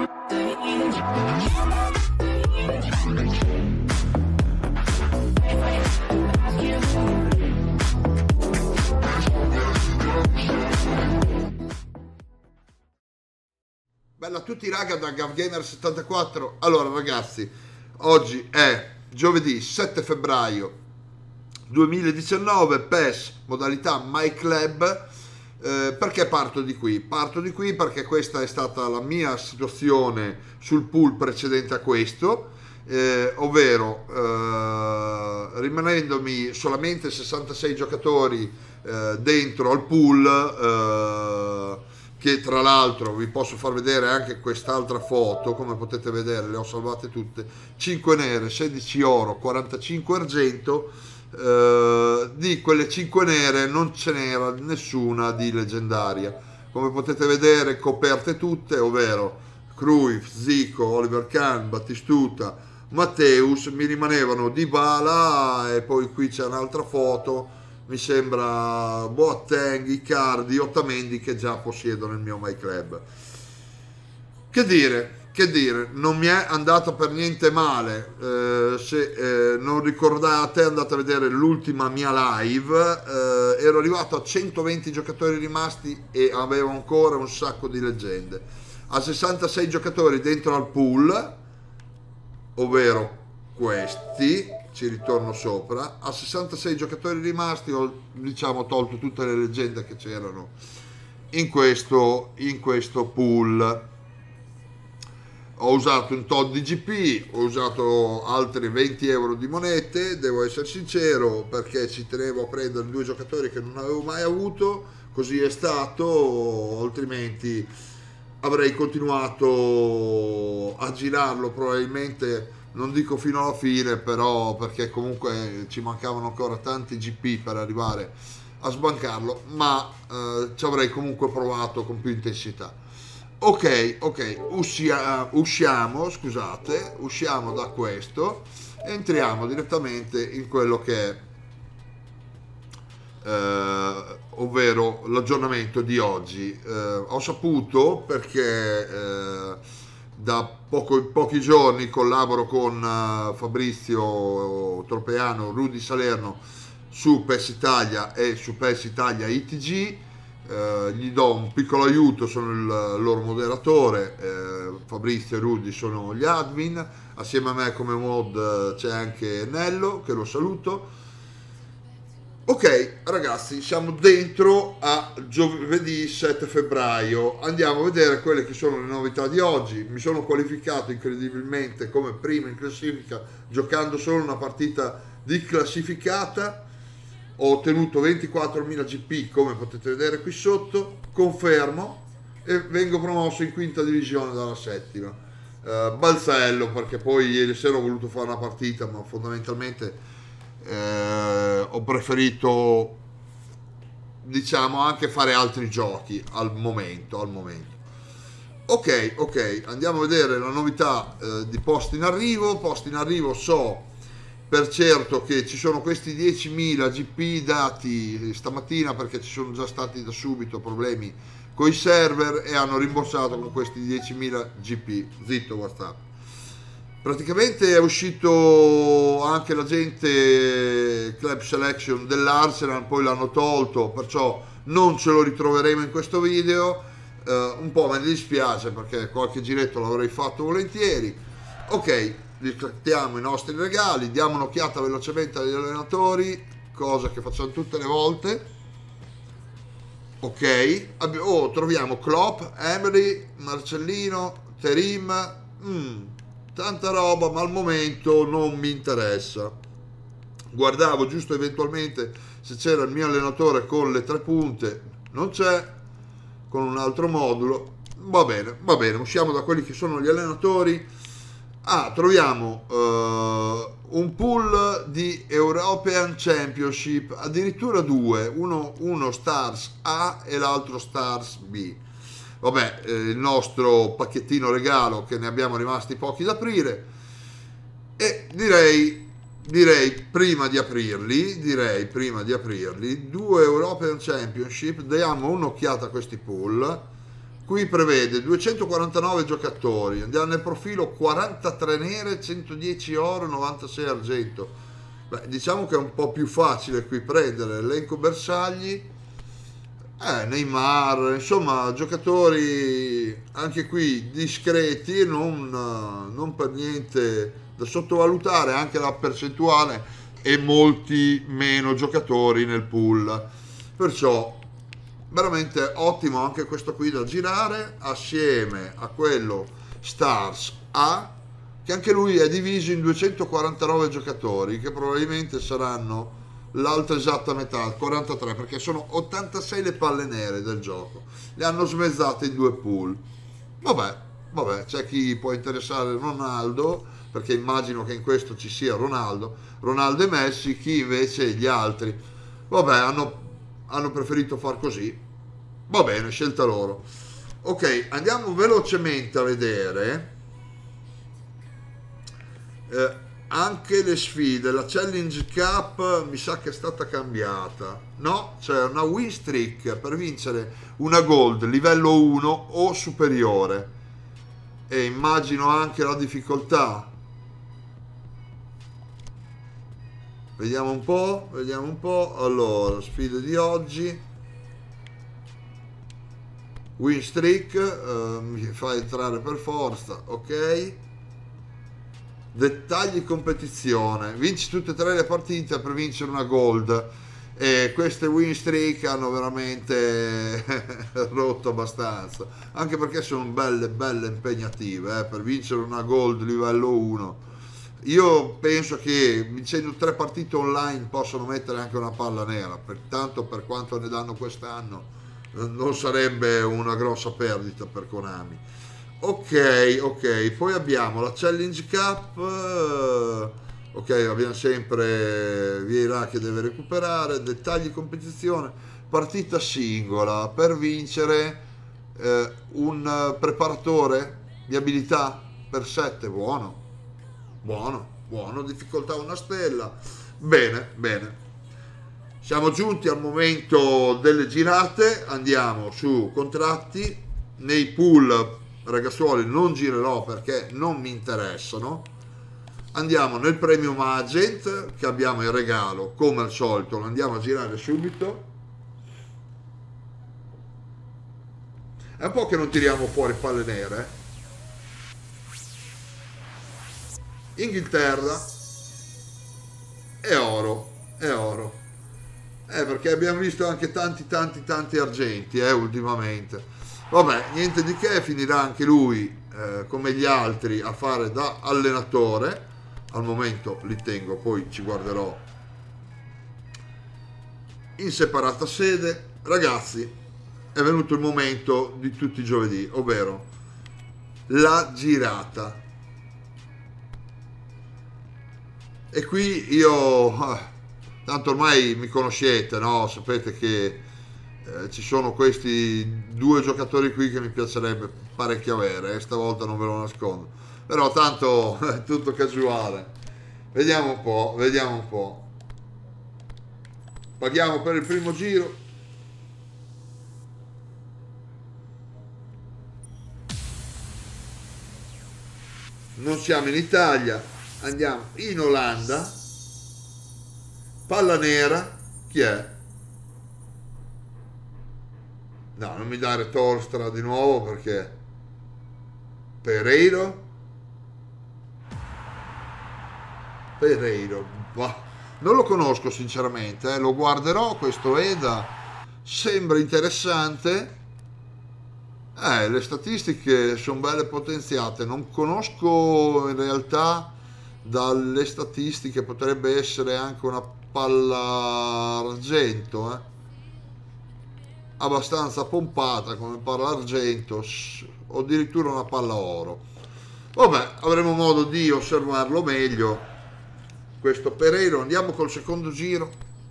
Bella a tutti raga da GavGamer74. Allora ragazzi, oggi è giovedì 7 febbraio 2019, PES modalità My Club. Perché parto di qui? Parto di qui perché questa è stata la mia situazione sul pool precedente a questo, ovvero rimanendomi solamente 66 giocatori dentro al pool, che tra l'altro vi posso far vedere anche quest'altra foto, come potete vedere le ho salvate tutte, 5 nere, 16 oro, 45 argento. Di quelle 5 nere non ce n'era nessuna di leggendaria, come potete vedere coperte tutte, ovvero Cruyff, Zico, Oliver Kahn, Battistuta, Matteus. Mi rimanevano Dybala e poi qui c'è un'altra foto, mi sembra Boateng, Icardi, Otamendi, che già possiedo nel mio My Club. Che dire, non mi è andato per niente male. Se non ricordate, andate a vedere l'ultima mia live, ero arrivato a 120 giocatori rimasti e avevo ancora un sacco di leggende. A 66 giocatori dentro al pool, ovvero questi, ci ritorno sopra, a 66 giocatori rimasti ho, diciamo, tolto tutte le leggende che c'erano in questo pool. Ho usato un tot di GP, ho usato altri 20 euro di monete, devo essere sincero, perché ci tenevo a prendere 2 giocatori che non avevo mai avuto, così è stato, altrimenti avrei continuato a girarlo probabilmente, non dico fino alla fine, però perché comunque ci mancavano ancora tanti GP per arrivare a sbancarlo, ma ci avrei comunque provato con più intensità. Ok, usciamo da questo e entriamo direttamente in quello che è, ovvero l'aggiornamento di oggi. Ho saputo, perché da pochi giorni collaboro con Fabrizio Tropeano, Rudy Salerno su PES Italia e su PES Italia ITG. Gli do un piccolo aiuto, sono il loro moderatore, Fabrizio e Rudy sono gli admin, assieme a me come mod c'è anche Nello, che lo saluto. Ok ragazzi, siamo dentro a giovedì 7 febbraio, andiamo a vedere quelle che sono le novità di oggi. Mi sono qualificato incredibilmente come primo in classifica giocando solo una partita di classificata. Ho ottenuto 24.000 GP, come potete vedere qui sotto, confermo, e vengo promosso in quinta divisione dalla settima. Balzello, perché poi ieri sera ho voluto fare una partita, ma fondamentalmente ho preferito, diciamo, anche fare altri giochi al momento. Ok, andiamo a vedere la novità di posti in arrivo. So per certo che ci sono questi 10.000 GP dati stamattina, perché ci sono già stati da subito problemi con i server e hanno rimborsato con questi 10.000 GP. Zitto WhatsApp. Praticamente è uscito anche l'agente Club Selection dell'Arsenal, poi l'hanno tolto, perciò non ce lo ritroveremo in questo video. Un po' me ne dispiace, perché qualche giretto l'avrei fatto volentieri. Ok, riscattiamo i nostri regali, diamo un'occhiata velocemente agli allenatori, cosa che facciamo tutte le volte. Ok, troviamo Klopp, Emery, Marcellino, Terim, tanta roba, ma al momento non mi interessa. Guardavo giusto eventualmente se c'era il mio allenatore con le 3 punte, non c'è, con un altro modulo. Va bene, usciamo da quelli che sono gli allenatori. Troviamo un pool di European Championship, addirittura 2, uno Stars A e l'altro Stars B. Vabbè, il nostro pacchettino regalo, che ne abbiamo rimasti pochi da aprire, e direi prima di aprirli, 2 European Championship, diamo un'occhiata a questi pool. Qui prevede 249 giocatori, andiamo nel profilo 43 nere, 110 oro, 96 argento. Beh, diciamo che è un po' più facile qui prendere l'elenco bersagli, Neymar, insomma giocatori anche qui discreti e non per niente da sottovalutare, anche la percentuale e molti meno giocatori nel pool, perciò veramente ottimo anche questo qui da girare assieme a quello Stars A, che anche lui è diviso in 249 giocatori che probabilmente saranno l'altra esatta metà, 43, perché sono 86 le palle nere del gioco, le hanno smezzate in due pool. Vabbè, c'è chi può interessare Ronaldo, perché immagino che in questo ci sia Ronaldo e Messi, chi invece gli altri. Vabbè, hanno preferito far così. Va bene, scelta loro. Ok, andiamo velocemente a vedere anche le sfide. La Challenge Cup mi sa che è stata cambiata. No, c'è una win streak per vincere una gold livello 1 o superiore. E immagino anche la difficoltà. Vediamo un po'. Allora, sfide di oggi. Win streak, mi fa entrare per forza, ok. Dettagli competizione, vinci tutte e tre le partite per vincere una gold, e queste win streak hanno veramente rotto abbastanza, anche perché sono belle impegnative, per vincere una gold livello 1. Io penso che vincendo 3 partite online possono mettere anche una palla nera, pertanto per quanto ne danno quest'anno non sarebbe una grossa perdita per Konami. Ok, poi abbiamo la Challenge Cup, ok, abbiamo sempre Vieira che deve recuperare, dettagli competizione, partita singola per vincere un preparatore di abilità per 7, buono, difficoltà una stella, bene. Siamo giunti al momento delle girate, andiamo su contratti. Nei pool ragazzuoli non girerò perché non mi interessano. Andiamo nel Premium Agent che abbiamo in regalo, come al solito lo andiamo a girare subito. È un po' che non tiriamo fuori palle nere. Inghilterra e oro. Perché abbiamo visto anche tanti argenti ultimamente. Vabbè, niente di che, finirà anche lui come gli altri a fare da allenatore. Al momento li tengo, poi ci guarderò in separata sede. Ragazzi, è venuto il momento di tutti i giovedì, ovvero la girata. E qui io tanto ormai mi conoscete, no? Sapete che ci sono questi due giocatori qui che mi piacerebbe parecchio avere, stavolta non ve lo nascondo, però tanto è tutto casuale. Vediamo un po'. Paghiamo per il primo giro. Non siamo in Italia, andiamo in Olanda. Palla nera, chi è? No, non mi dare Torstra di nuovo perché Pereiro, bah, non lo conosco sinceramente, lo guarderò questo EDA, sembra interessante. Le statistiche sono belle potenziate, non conosco in realtà dalle statistiche, potrebbe essere anche una palla argento, abbastanza pompata come palla argento o addirittura una palla oro. Vabbè, avremo modo di osservarlo meglio questo Pereiro. Andiamo col secondo giro,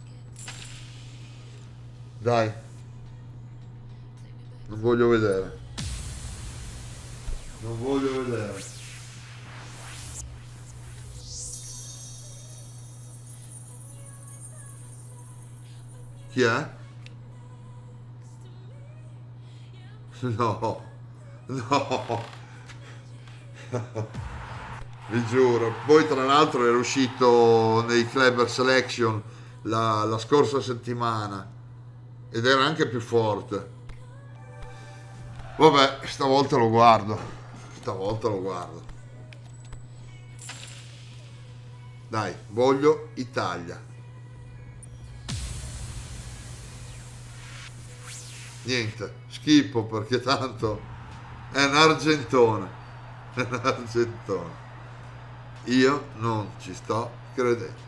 dai, non voglio vedere. Chi è? No, No, vi giuro. Poi tra l'altro era uscito nei Kleber Selection la scorsa settimana ed era anche più forte. Vabbè, stavolta lo guardo. Stavolta lo guardo. Dai, voglio Italia. Niente, schippo perché tanto è un argentone. È un argentone. Io non ci sto credendo.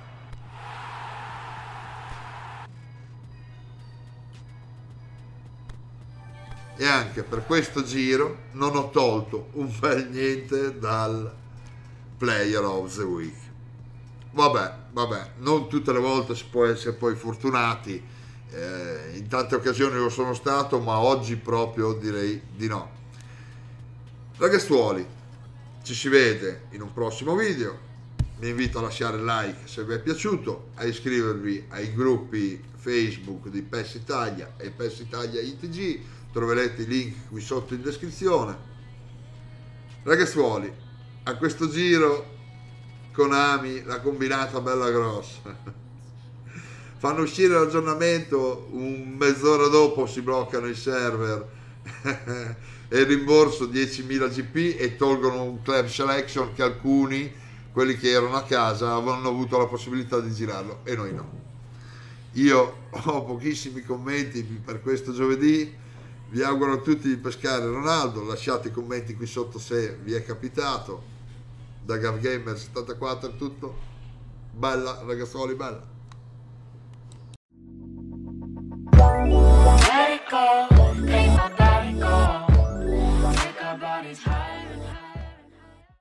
E anche per questo giro non ho tolto un bel niente dal Player of the Week. Vabbè, non tutte le volte si può essere poi fortunati, in tante occasioni lo sono stato, ma oggi proprio direi di no. Ragazzuoli, ci si vede in un prossimo video. Vi invito a lasciare il like se vi è piaciuto, a iscrivervi ai gruppi Facebook di PES Italia e PES Italia ITG, troverete i link qui sotto in descrizione. Ragazzuoli, a questo giro Konami l'ha combinata bella grossa. Fanno uscire l'aggiornamento, un mezz'ora dopo si bloccano i server e il rimborso 10.000 GP e tolgono un club selection che alcuni, quelli che erano a casa, avevano avuto la possibilità di girarlo e noi no. Io ho pochissimi commenti per questo giovedì. Vi auguro a tutti di pescare Ronaldo, lasciate i commenti qui sotto se vi è capitato. Da GavGamer74 è tutto. Bella ragazzuoli, bella. Let it go, make my body go. Take our bodies higher and higher.